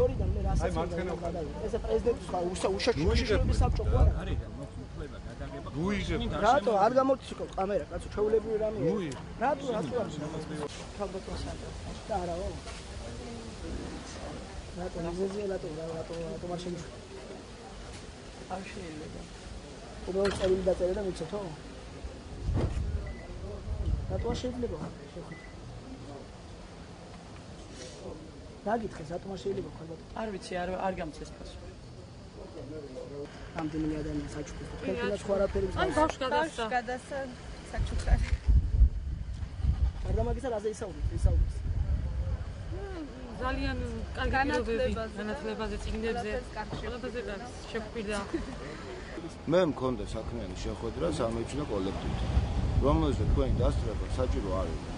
შორიდან მე რასაც ესე პრეზიდენტის უშიშროების საბჭო ხო არა? რატო არ გამოდის კამერა კაცო ჩვეულებრივი რამეა? რატო ქალბატონ სანდრა და არავა? რატო რატო არ შეიძლება? არ შეიძლება. უბრალოდ წერილი დაწერე და მიცოთო? რატო არ შეიძლება? დაგითხეს რატომ არ შეიძლება ხალბატონო? არ ვიცი, არ გამწეს პასუხი. ამდენი ადამიანი საჩუქრად. თქვენთანაც ხო არაფერი მზადდა. აი ბავშვი საჩუქრად. გარდა მაგისა რაზე ისაუბრეთ? ძალიან კარგი განათლებაზე, წიგნებზე, ყველაფერზე შეგვიძლია. მე მქონდა საქმიანი შეხვედრა სამეცნიერო კოლექტივთან, რომელზეც თქვენი დასწრება საჭირო არ იყო.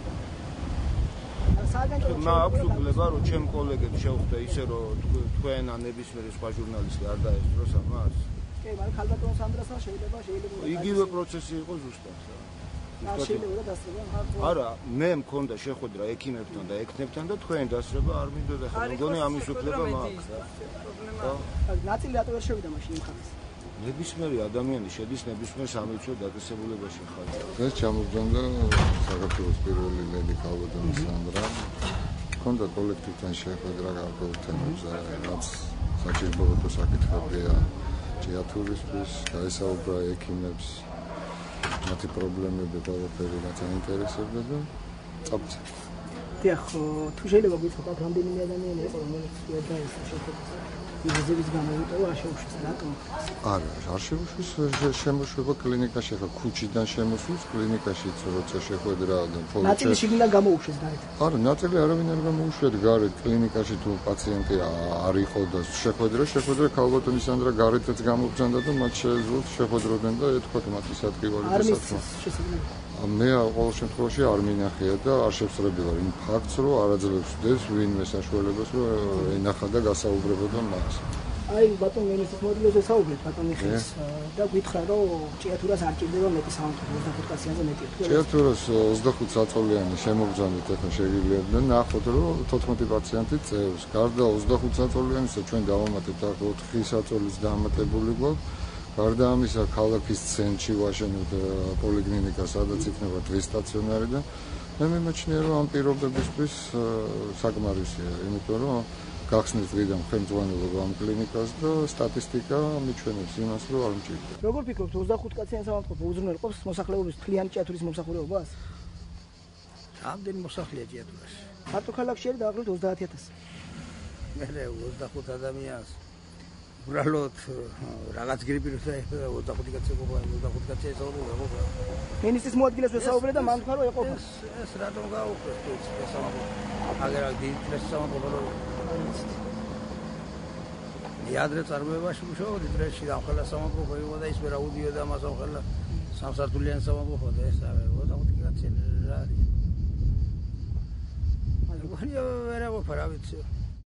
მაქვს უფლება რომ ჩემ კოლეგებს შევხვდე ისე რომ თქვენ ან ნებისმიერი სხვა ჟურნალისტი არ დაესწროს ამას. კი, მაგრამ ქალბატონ სანდრასთან შეიძლება იგივე პროცესი იყო ზუსტად. არ შეიძლება დასწრება. არა, მე მქონდა შეხვედრა ექიმებთან და ექნებთან და თქვენი დასწრება არ მინდოდა ხა. მგონი ამის უფლება მაქვს. ხო? ნაწილი რატო ვერ შევიდა მაშინ იმ ხალხს? ნებისმიერი ადამიანი შედის ნებისმიერ სამეცნიერო დაწესებულებაში ხალხი. ეს ჩამოგბრძანდა საქართველოს პირველი ლედი ქალბატონი სანდრა. ჰქონდა კოლექტივთან შეხვედრა გარკვეულ თემებზე, რაც საჭიროებათა საკითხებია ჭიათურისთვის, გაესაუბრა ექიმებს, მათი პრობლემები ყველაფერი რაც აინტერესებდა და წავწე. დიახ, თუ შეიძლება გითხრათ, რამდენიმე ადამიანი იყო, რომელიც ვერ დაესწრო შეხვედრას. იზების გამოვიტოვა არ შეუშვეს რატომ? არ შეუშვეს შემოშვება კლინიკაში, ხა ქუჩიდან შემოსულს კლინიკაშიც როცა შეხვედრა და ნაწილი შიგნიდან გამოუშვეს გარეთ. არა, ნაწილი არავინ არ გამოუშვეს გარეთ, კლინიკაში თუ პაციენტი არ იყო და შეხვედრა ქალბატონი სანდრა გარეთაც გამობრძანდა და მათ შეეძლოთ შეხვედროდნენ და ეთქვათ მათი სათქივარი და საქმე. მე ყოველ შემთხვევაში არ მინახია და არ შევსწრებილა იმ ფაქტს, რომ არაძლევს დეს ვინმე საშუალებას, რომ ენახა და გასაუბრებოდა მას. აი, ბატონ მინისტრის მოდელზე საუბრობთ ბატონი ხეს და გითხრა, რომ ჭიათურას არ ჭირდება მეტი სამართლი, 25 კაციანზე მეტია. ჭიათურას 25 საწოლიანი შემოგზავნით, ახლა შეგიძლიათ ნახოთ, რომ 14 პაციენტი წევს. გარდა 25 საწოლიანისა ჩვენ დავამატებთ ახლა 4 საწოლის დამატებული გვაქვს. გარდა ამისა, ქალაქის ცენტრში ვაშენებთ პოლიკლინიკა, სადაც იქნება დღის სტაციონარი და მე მიმაჩნია, რომ ამ პირობებისთვის საკმარისია, იმიტომ რომ გახსნით დღიდან ხელმძღვანელობა ამ კლინიკას და სტატისტიკა მიჩვენებს იმას, რომ არ მჭირდება. როგორ ფიქრობთ, 25 კაციან სამართლობა უზრუნველყოფს მოსახლეობის მთლიანი ჭიათურის მომსახურებას? ამდენი მოსახლეა ჭიათურაში. მარტო ქალაქში არის დაახლოებით 30,000. მე 25 ადამიანს უბრალოდ რაღაც გრიპი როცა 25 კაცი ყოფა, 25 კაცი ესაუბრება ყოფა. მინისტრის მოადგილეს ვესაუბრე და მან თქვა რომ ეყოფა. ეს რატომ გაუხდეს თუ ესაუბრება. აგერა დიდ ესაუბრება რომ იადრე წარმოებაში მუშაობდი დრეში და ახლა სამაგროფო იყო და ის ვერა უდიოდა მას ახლა სამსართულიანი სამაგროფო და ეს არა 25 კაცი რა არის. მაგრამ ვერა ყოფა რა ვიცი.